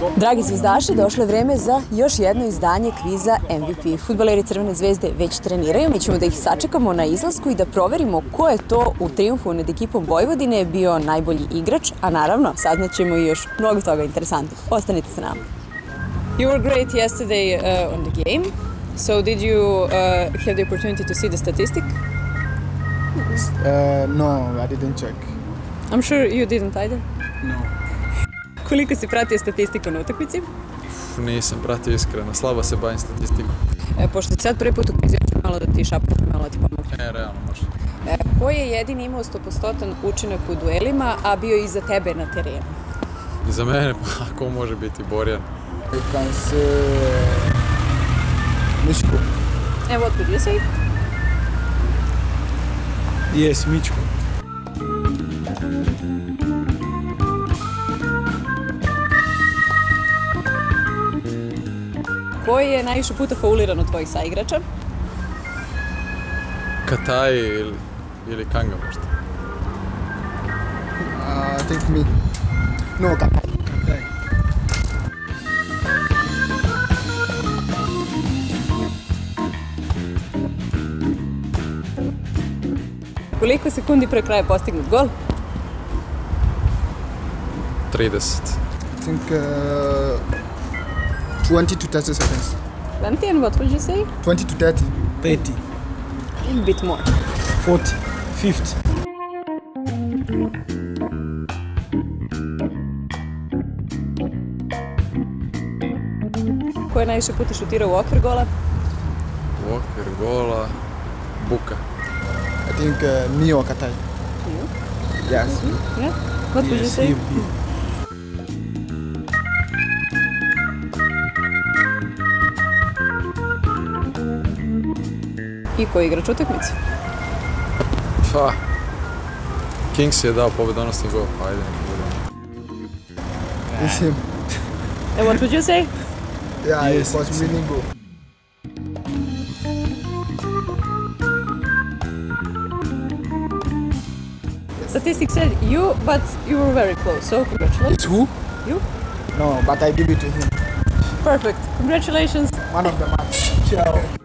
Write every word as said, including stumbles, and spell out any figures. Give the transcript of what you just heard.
Dragi zvezdaši, došlo je vreme za još jedno izdanje kviza M V P. Fudbaleri Crvene zvezde već treniraju. Mi ćemo da ih sačekamo na izlasku i da proverimo ko je to u trijumfu nad ekipom Vojvodine bio najbolji igrač, a naravno saznaćemo i još mnogo toga interesantnog. Ostanite sa nama. You were great yesterday uh, on the game. So did you uh, have the opportunity to see the statistic? Uh, no, I didn't check. I'm sure you didn't either. No. Koliko si pratio statistiku na utakmici? Nisam pratio iskreno, slabo se bavim statistikom. E, pošto ti sad prvi put u kvizu, ja ću malo da ti šapunem, malo da ti pomoći. Ne, realno može. E, ko je jedini imao sto posto učinak u duelima, a bio iza tebe na terenu? Iza mene, pa ko može biti Borjan? I can say Mičko. And what would you say? Yes, Mičko. Ko je najviše puta fauliran od tvojih saigrača? Kataj ili, ili Kanga možda? Uh, I think me. No, Kataj. Kataj. Koliko sekundi pre kraja postignut gol? trideset. I think uh, twenty to thirty seconds. twenty, and what would you say? twenty to thirty. thirty, A little bit more. forty, fifty. Ko je najviše puta šutirao u okvir gola? U okvir gola, Buka. I think uh, me or Kataj. You? Yes. Yeah? What would you Yes, say? him, him. I ko je igrač utakmice? Pa, Kings je dao pobedonosni gol, pa ajde neki bude. It's him. And what would you say? Yeah, Yes, it was it's winning goal. Statistics said you, but you were very close, so congratulations. It's who? You? No, but I give it to him. Perfect. Congratulations. One of the match. Ciao.